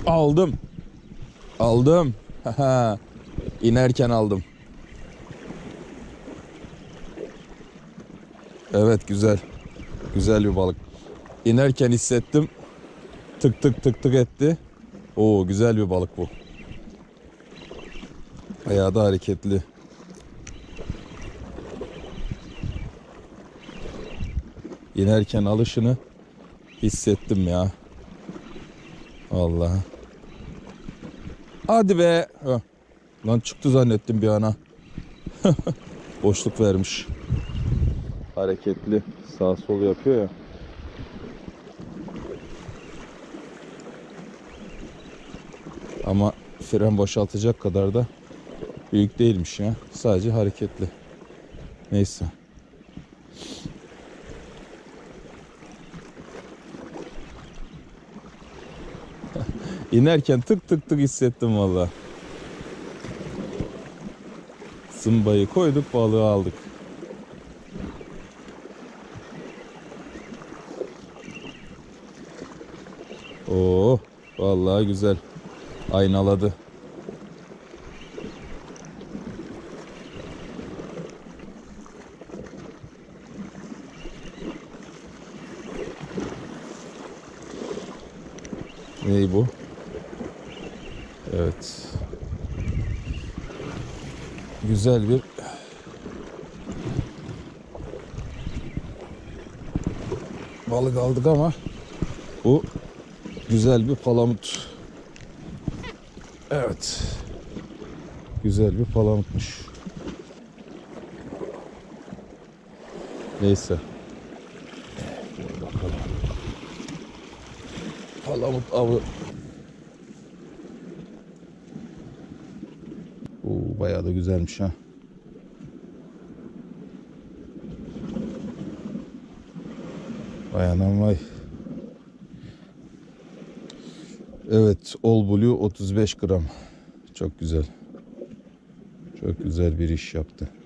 Aldım. Aldım. İnerken aldım. Evet, güzel. Güzel bir balık. İnerken hissettim. Tık tık tık tık etti. Oo, güzel bir balık bu. Bayağı da hareketli. İnerken alışını hissettim ya. Vallahi. Hadi be. Lan çıktı zannettim bir ana. Boşluk vermiş. Hareketli. Sağ sol yapıyor ya. Ama fren boşaltacak kadar da büyük değilmiş ya. Sadece hareketli. Neyse. İnerken tık tık tık hissettim valla. Zımbayı koyduk, balığı aldık. Oo, vallahi güzel. Aynaladı. Ney bu? Evet. Güzel bir balık aldık ama bu güzel bir palamut. Evet. Güzel bir palamutmuş. Neyse. Bakalım. Palamut avı. Oo, bayağı da güzelmiş ha. Vay anam vay. Evet, All Blue 35 gram. Çok güzel. Çok güzel bir iş yaptı.